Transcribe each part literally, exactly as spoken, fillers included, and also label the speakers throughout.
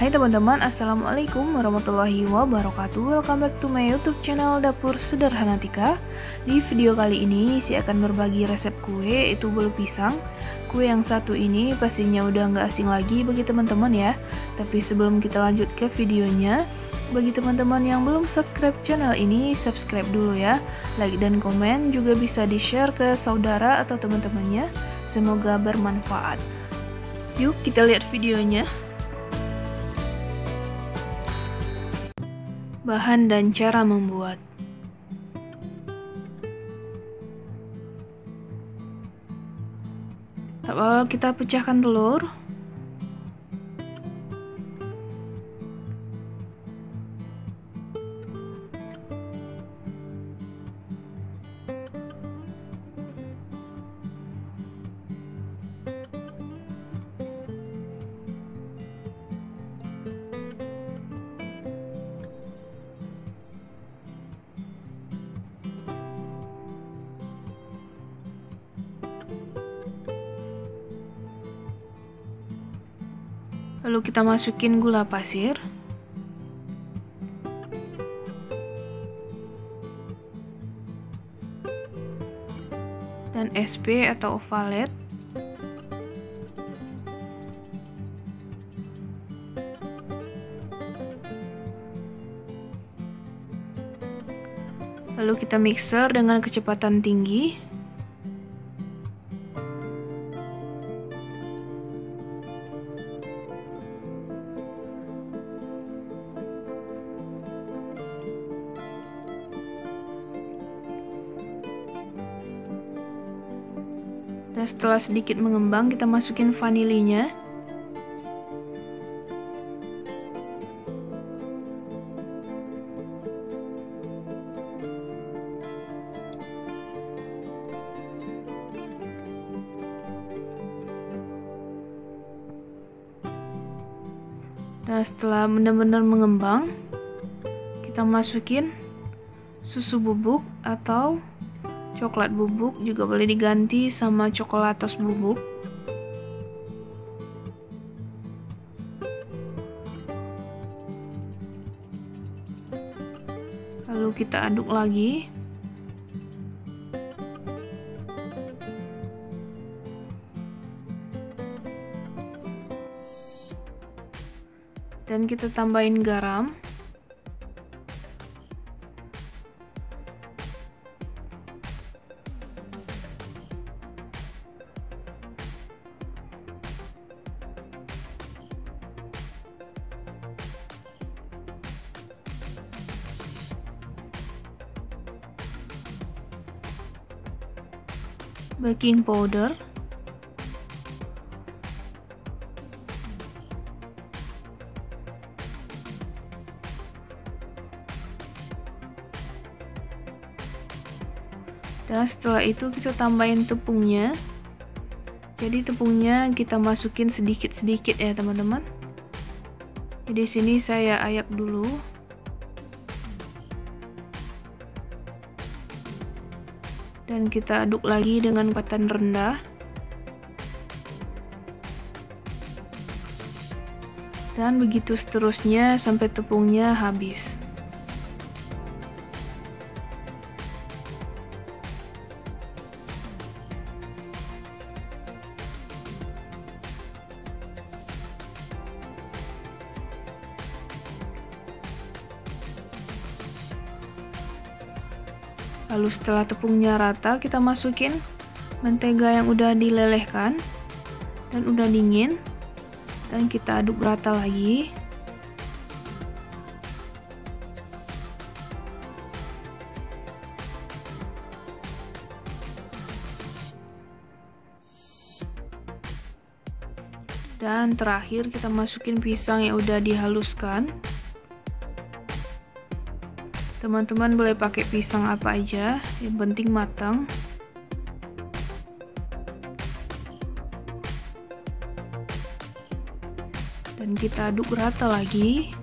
Speaker 1: Hai teman-teman, assalamualaikum warahmatullahi wabarakatuh. Welcome back to my YouTube channel Dapur Sederhana Tika. Di video kali ini saya akan berbagi resep kue, yaitu bolu pisang. Kue yang satu ini pastinya udah nggak asing lagi bagi teman-teman ya. Tapi sebelum kita lanjut ke videonya, bagi teman-teman yang belum subscribe channel ini, subscribe dulu ya. Like dan komen juga bisa di-share ke saudara atau teman-temannya. Semoga bermanfaat. Yuk kita lihat videonya. Bahan dan cara membuat. Awal kita pecahkan telur. Lalu kita masukin gula pasir. Dan S P atau ovalet. Lalu kita mixer dengan kecepatan tinggi. Dan setelah sedikit mengembang, kita masukin vanilinya. Dan setelah benar-benar mengembang, kita masukin susu bubuk atau coklat bubuk, juga boleh diganti sama coklatos bubuk. Lalu kita aduk lagi. Dan kita tambahin garam. Baking powder, dan setelah itu kita tambahin tepungnya. Jadi tepungnya kita masukin sedikit-sedikit ya teman-teman. Jadi sini saya ayak dulu. Dan kita aduk lagi dengan kecepatan rendah. Dan begitu seterusnya sampai tepungnya habis. Lalu setelah tepungnya rata, kita masukin mentega yang udah dilelehkan dan udah dingin, dan kita aduk rata lagi. Dan terakhir kita masukin pisang yang udah dihaluskan. Teman-teman boleh pakai pisang apa aja, yang penting matang. Dan kita aduk rata lagi.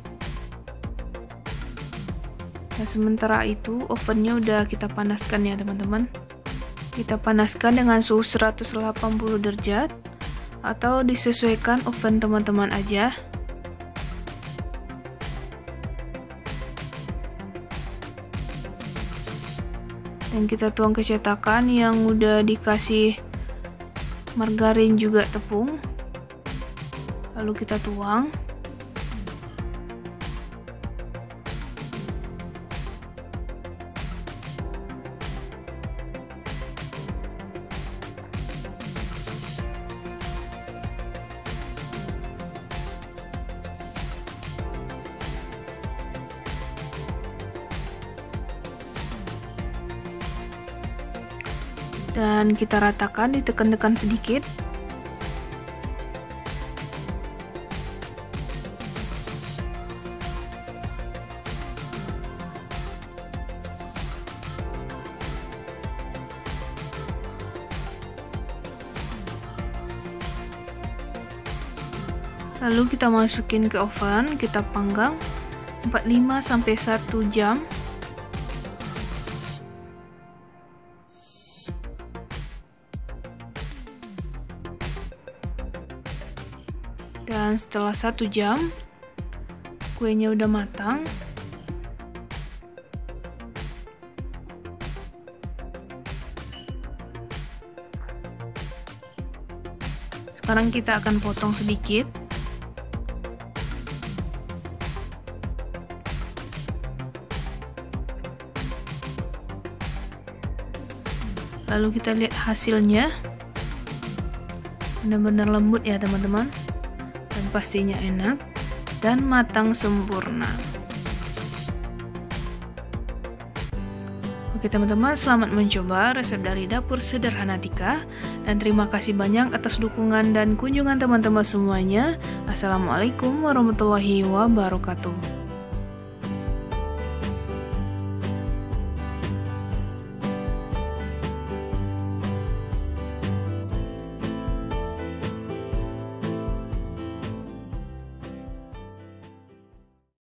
Speaker 1: Nah, sementara itu ovennya udah kita panaskan ya teman-teman. Kita panaskan dengan suhu seratus delapan puluh derajat atau disesuaikan oven teman-teman aja. Dan kita tuang ke cetakan yang udah dikasih margarin juga tepung. Lalu kita tuang. Dan kita ratakan, ditekan-tekan sedikit. Lalu kita masukin ke oven, kita panggang empat puluh lima sampai satu jam. Dan setelah satu jam, kuenya udah matang. Sekarang kita akan potong sedikit. Lalu kita lihat hasilnya. Benar-benar lembut ya teman-teman. Dan pastinya enak dan matang sempurna. Oke teman-teman, selamat mencoba resep dari Dapur Sederhana Tika. Dan terima kasih banyak atas dukungan dan kunjungan teman-teman semuanya. Assalamualaikum warahmatullahi wabarakatuh.